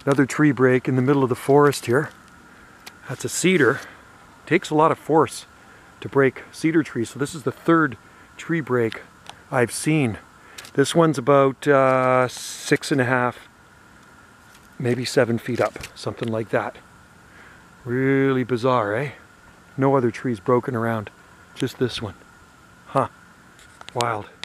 Another tree break in the middle of the forest here. That's a cedar. Takes a lot of force to break cedar trees. So this is the third tree break I've seen. This one's about 6.5, maybe 7 feet up, something like that. Really bizarre, eh? No other trees broken around, just this one. Huh, wild.